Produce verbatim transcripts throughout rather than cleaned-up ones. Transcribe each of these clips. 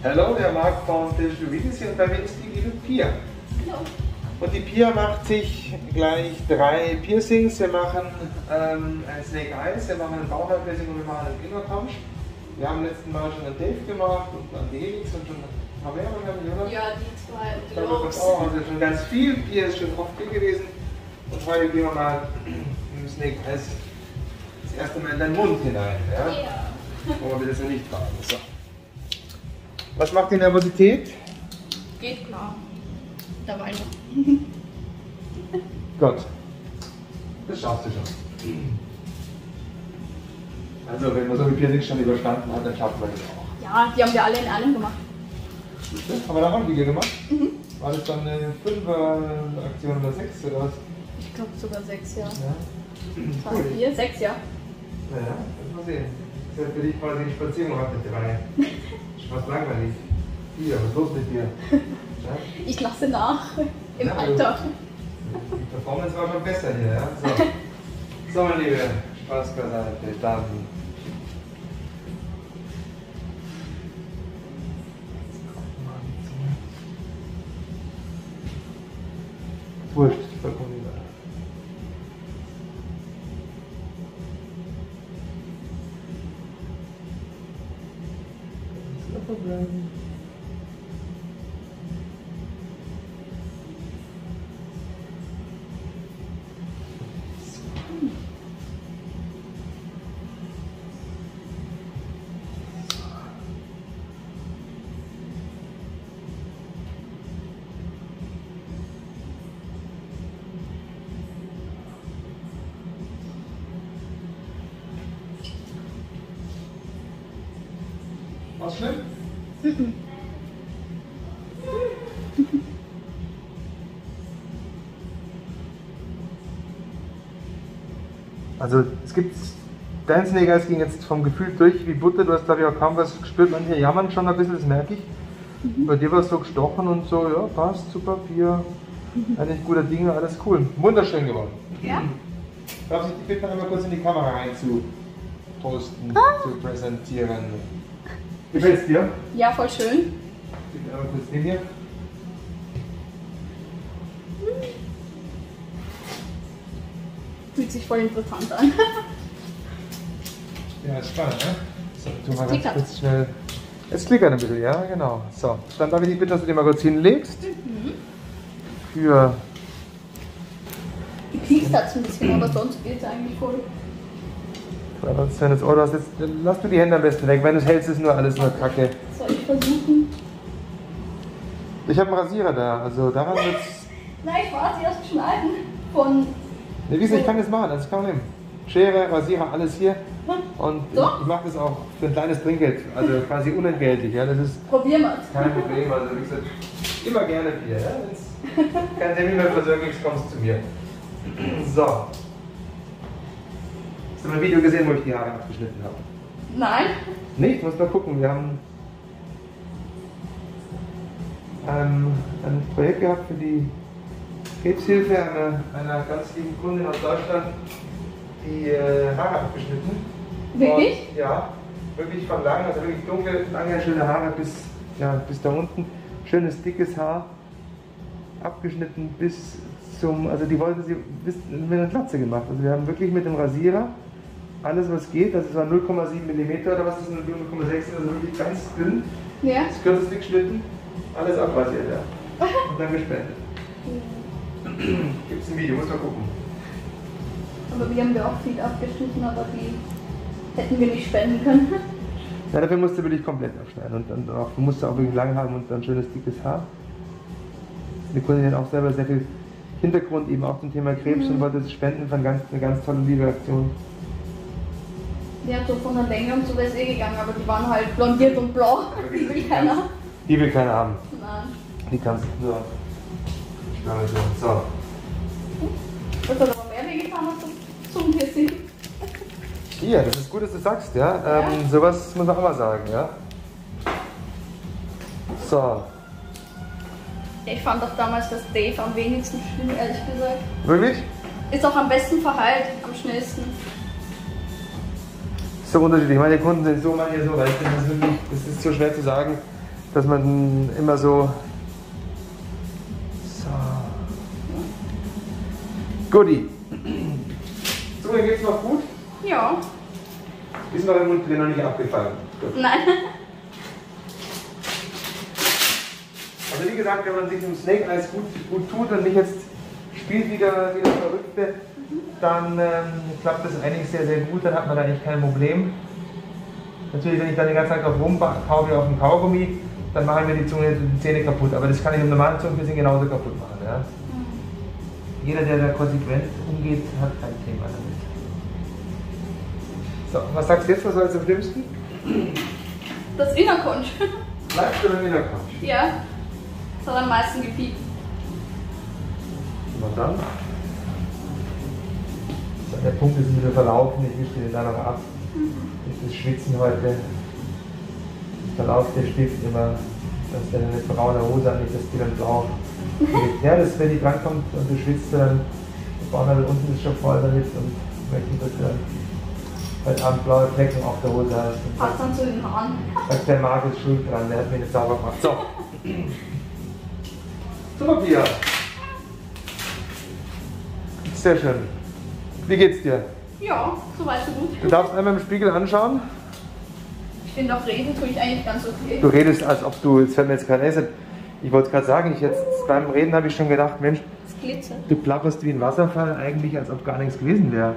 Hallo, der Marc von Digital Videos hier und bei mir ist die liebe Pia. Hallo. Und die Pia macht sich gleich drei Piercings. Wir machen ähm, ein Snake Eyes, wir machen ein Bauchhaarpiercing und wir machen einen Fingerpunch. Wir haben letzten Mal schon einen Dave gemacht und dann die Helix und schon ein paar mehr, oder? Ja, die zwei und Ich die glaube, das Lobs. auch. Also schon ganz viel. Pia ist schon oft hier gewesen. Und heute gehen wir mal im Snake Eyes das erste Mal in deinen Mund hinein. Ja? Ja. Aber wir das ja nicht tragen. So. Was macht die Nervosität? Geht klar. Dabei noch. Gott. Das schaffst du schon. Also, wenn man so wie Piercing schon überstanden hat, dann schafft man das auch. Ja, die haben wir alle in einem gemacht. Haben wir da Handliege gemacht? Mhm. War das dann eine Fünfer-Aktion oder sechs oder was? Ich glaube sogar sechs, ja. Ja. Cool. Vier, sechs, ja. Naja, das mal sehen. Das ist ja für dich quasi eine Spazierung ab mit drei. Fast langweilig. Hier, was ist los mit dir? Ja? Ich lasse nach. Im Ja, Alter. Die Performance war schon besser hier, ja? So, so meine Liebe, Spaß beiseite, starten. Wurscht, vollkommen egal. Ganz locker bleiben. Was schlimm? Mhm. Also es gibt, dein Snake Eyes ging jetzt vom Gefühl durch wie Butter, du hast glaube ich auch kaum was gespürt, manche jammern schon ein bisschen, das merke ich. Mhm. Bei dir war es so gestochen und so, ja passt, super, Bier, mhm. Eigentlich guter Dinge, alles cool, wunderschön geworden. Ja. Darf ich dich bitten, einmal kurz in die Kamera rein zu posten, ah. zu präsentieren. Gefällt's dir? Ja, voll schön. Bitte einmal kurz den hier. Fühlt sich voll interessant an. Ja, ist spannend, ne? So, tu mal ganz klickert. kurz schnell. Es klickert ein bisschen, ja, genau. So, dann darf ich dich bitten, dass du den mal kurz hinlegst. Mhm. Für. Die piekst hat ein bisschen, aber sonst geht es eigentlich voll. Das ist das Ohr, du hast jetzt, lass du die Hände am besten weg, wenn du es hältst, ist nur alles nur Kacke. Soll ich versuchen? Ich habe einen Rasierer da, also daran wird's. Nein, ich war erst schneiden. Von. Ne, wie ich kann das machen, das ist kein Problem. Schere, Rasierer, alles hier. Und so? ich, ich mache das auch für ein kleines Trinkgeld, also quasi unentgeltlich. Ja, das ist Probieren wir es. kein Problem, also wie gesagt, immer gerne Bier. Ja? Wenn's kein Termin mehr versöhnlich kommst du zu mir. So. Hast du mal ein Video gesehen, wo ich die Haare abgeschnitten habe? Nein. Nicht? Muss mal gucken. Wir haben ähm, ein Projekt gehabt für die Krebshilfe einer, einer ganz lieben Kundin aus Deutschland, die äh, Haare abgeschnitten. Wirklich? Und, ja, wirklich von lang, also wirklich dunkle, lange, schöne Haare bis, ja, bis da unten. Schönes, dickes Haar, abgeschnitten bis zum, also die wollte sie bis mit einer Glatze gemacht. Also wir haben wirklich mit dem Rasierer alles was geht, also es war null Komma sieben Millimeter oder was ist null Komma sechs, also wirklich ganz dünn. Ja. Das kürzeste geschnitten, alles abrasiert, ja. Und dann gespendet. Gibt es ein Video, muss man gucken. Aber wir haben ja auch viel abgeschnitten, aber die hätten wir nicht spenden können. Ja, dafür musst du wirklich komplett abschneiden und dann auch, du musst auch wirklich lang haben und dann schönes dickes Haar. Die Kundin hat auch selber sehr viel Hintergrund eben auch zum Thema Krebs mhm. und wollte es spenden, von ganz, eine ganz tolle Liebeaktion. Ja, so von der Länge und so wäre es eh gegangen, aber die waren halt blondiert und blau. Die will keiner. Die will keiner haben. Nein. Die kannst du nur schneiden. So. Das hat aber mehr wehgetan als zum Piercing. Hier, das ist gut, dass du sagst, ja. Ähm, ja. Sowas muss man auch mal sagen, ja. So. Ich fand auch damals das Dave am wenigsten schlimm, ehrlich gesagt. Wirklich? Ist auch am besten verheilt, am schnellsten. So unterschiedlich. Meine Kunden sind so, manche so, weil ich finde, das, wirklich, das ist so schwer zu sagen. dass man immer so... So... Guti. Zunge geht's noch gut? Ja. Ist noch im Mund drin, noch nicht abgefallen. Gut. Nein. Also wie gesagt, wenn man sich im Snake Eyes gut, gut tut und nicht jetzt spielt wieder wie der Verrückte, dann ähm, klappt das eigentlich sehr, sehr gut, dann hat man da eigentlich kein Problem. Natürlich, wenn ich dann die ganze Zeit drauf rumkaue wie auf dem Kaugummi, dann machen mir die Zunge die Zähne kaputt. Aber das kann ich im normalen Zungenpiercing genauso kaputt machen. Ja? Mhm. Jeder, der da konsequent umgeht, hat kein Thema damit. So, was sagst du jetzt, was war jetzt am schlimmsten? Das Innerkonch. Bleibst du beim Innerkonch? Ja. Das hat am meisten gepiept. Und dann? So, der Punkt ist wieder verlaufen, ich wische den da noch ab. Mhm. Das Schwitzen heute. Verlauft der Stift immer, dass der eine braune Hose hat, nicht, dass die dann blau wird. Ja, das, wenn die drankommt und du schwitzt, dann vorne unten ist schon voll damit und möchte, dass du dann heute Abend blaue Flecken auf der Hose hast. Passt dann zu den Haaren. Sagt der Marc ist schuld dran, der hat mir nicht sauber gemacht. So. So, Pia. Sehr schön. Wie geht's dir? Ja, soweit so gut. Du darfst einmal im Spiegel anschauen. Ich finde auch reden tue ich eigentlich ganz okay. Du redest, als ob du, jetzt fällt mir jetzt gerade ein, ich wollte gerade sagen, ich jetzt beim Reden habe ich schon gedacht, Mensch, das glitzert. Du plapperst wie ein Wasserfall, eigentlich als ob gar nichts gewesen wäre.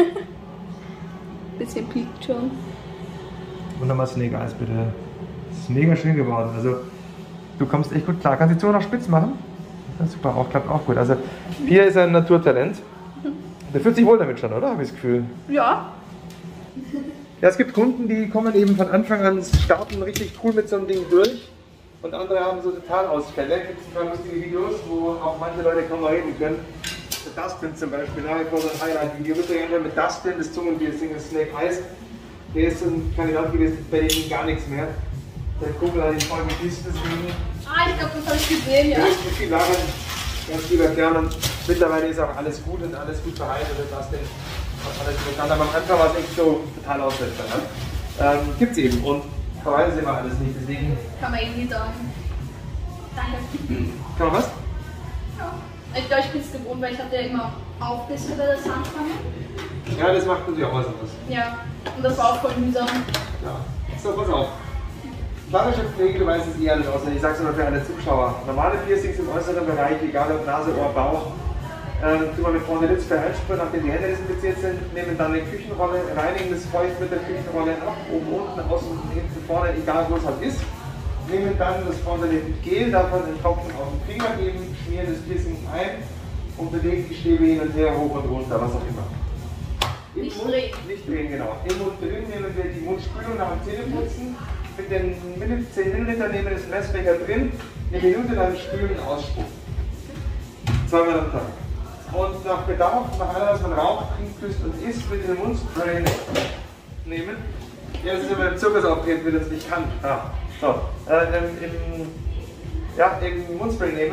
Bisschen piekt schon. Und nochmal Snake Eyes bitte. Das ist mega schön geworden. Also du kommst echt gut klar. Kannst die Zunge noch spitz machen? Ja, super, auch klappt auch gut. Also Pia ist ein Naturtalent. Der fühlt sich wohl damit schon, oder? Habe ich das Gefühl. Ja. Ja, es gibt Kunden, die kommen eben von Anfang an, starten richtig cool mit so einem Ding durch. Und andere haben so Totalausfälle. Es gibt ein paar lustige Videos, wo auch manche Leute kaum mal reden können. Der Dustin zum Beispiel, nach wie vor so ein Highlight-Video. Wird ja mit Dustin, das Zungenpiercing, das Snake Eyes. Der ist so ein Kandidat gewesen, bei dem ging gar nichts mehr. Der Kumpel hat ihn voll gepisst, deswegen. Ah, ich glaube, das habe ich gesehen, ja. Der ist mit viel Lachen, ganz viel erklären und mittlerweile ist auch alles gut und alles gut verheilt. Und das Dustin hat alles bekannt. Aber am Anfang war es echt so total aussetzer. Ne? Ähm, gibt's eben und verweisen sie immer alles nicht, deswegen. Kann man eben nicht sagen. Danke. Kann man was? Ja. Ich glaube, ich bin es gewohnt, weil ich hatte ja immer Aufbissen bei der Zahnstange. Ja, das macht natürlich auch was anderes. Ja, und das war auch voll mühsam. Ja, so, pass auf. Klassische Pflege, du weißt es eh alles aus. Ich sag's nur für alle Zuschauer. Normale Piercings im äußeren Bereich, egal ob Nase, Ohr, Bauch, ähm, tun wir mit vorne Lips per Handsprüh, nachdem die Hände desinfiziert sind, nehmen dann die Küchenrolle, reinigen das Feucht mit der Küchenrolle ab, oben, unten, außen, hinten, vorne, egal wo es halt ist. Nehmen dann das vorne Gel, davon einen Tropfen auf den Finger geben, schmieren das Piercing ein und bewegen die Stäbe hin und her, hoch und runter, was auch immer. Im Nicht Mund, drehen. Nicht drehen, genau. Im Mund drin nehmen wir die Mundspülung nach dem Zähneputzen. Mit den zehn Milliliter nehmen wir das Messbecher drin, eine Minute lang spülen und ausspucken. Zweimal am Tag. Und nach Bedarf, nach allem, was man raucht, trinkt, küsst und isst, mit dem Mundspray nehmen. Ja, das ist immer im Zirkus auftreten, wenn das nicht kann. Ah, so. Äh, im, im, ja, im Mundspray nehmen.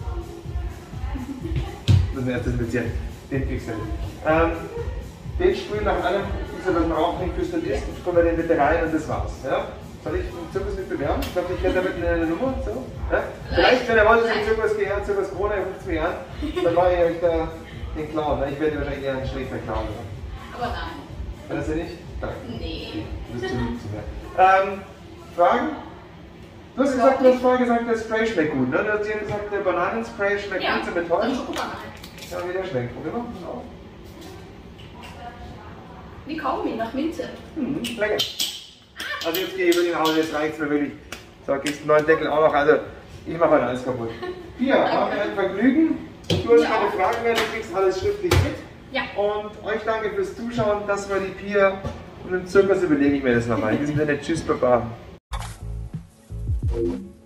Das müssen wir erst desinfizieren. Den kriegst du nicht. Ähm, den sprühen nach allem, was man raucht, trinkt, küsst und isst. Und kommen wir den bitte rein und das war's. Ja? Soll ich den Zirkus nicht bewerben? Ich glaube, ich kenne damit eine Nummer. So. Ja? Vielleicht, wenn ihr wollt, dass ich den Zirkus gehe, Zirkus Corona, ihr ruft es mir an, dann mache ich euch da den Clown. Ich werde wahrscheinlich eher einen schlechter Clown. Aber nein. War das ja nicht? Danke. Nee. Du bist zu lieb zu mir. Ähm, Fragen? Du hast gesagt, du hast vorher gesagt, der Spray schmeckt gut. Ne? Du hast dir gesagt, der Bananenspray schmeckt ja, gut zum Betäuben. Schokobananen. Ja, wie der schmeckt. Probier mal. Auf. Wie Kaugummi nach Minze. Mhm, lecker. Also jetzt gehe ich über den Hause, jetzt reicht es mir wirklich. So, kriegst du einen neuen Deckel auch noch. Also, ich mache heute alles kaputt. Hier, haben wir ein Vergnügen. Du hast ja. keine Fragen mehr, du kriegst alles schriftlich mit. Ja. Und euch danke fürs Zuschauen. Das war die Pia. Und im Zirkus überlege ich mir das nochmal. In diesem Sinne, tschüss, Baba.